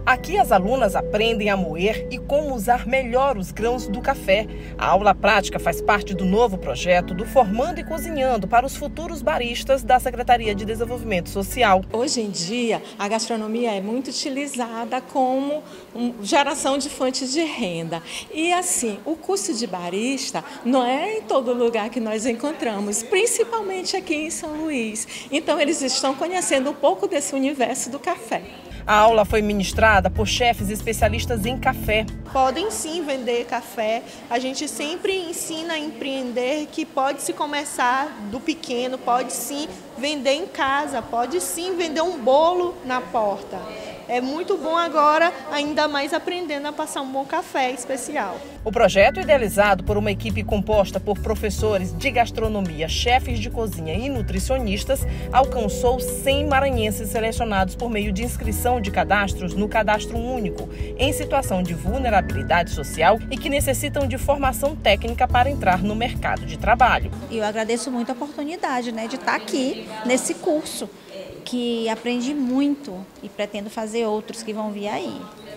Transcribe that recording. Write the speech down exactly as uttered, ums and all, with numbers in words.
Aqui as alunas aprendem a moer e como usar melhor os grãos do café. A aula prática faz parte do novo projeto do Formando e Cozinhando para os futuros baristas da Secretaria de Desenvolvimento Social. Hoje em dia, a gastronomia é muito utilizada como geração de fontes de renda. E assim, o curso de barista não é em todo lugar que nós encontramos, principalmente aqui em São Luís. Então, eles estão conhecendo um pouco desse universo do café. A aula foi ministrada por chefes especialistas em café. Podem sim vender café, a gente sempre ensina a empreender que pode se começar do pequeno, pode sim vender em casa, pode sim vender um bolo na porta. É muito bom agora, ainda mais aprendendo a passar um bom café especial. O projeto, idealizado por uma equipe composta por professores de gastronomia, chefes de cozinha e nutricionistas, alcançou cem maranhenses selecionados por meio de inscrição de cadastros no Cadastro Único, em situação de vulnerabilidade social e que necessitam de formação técnica para entrar no mercado de trabalho. Eu agradeço muito a oportunidade, né, de estar aqui nesse curso, que aprendi muito e pretendo fazer outros que vão vir aí.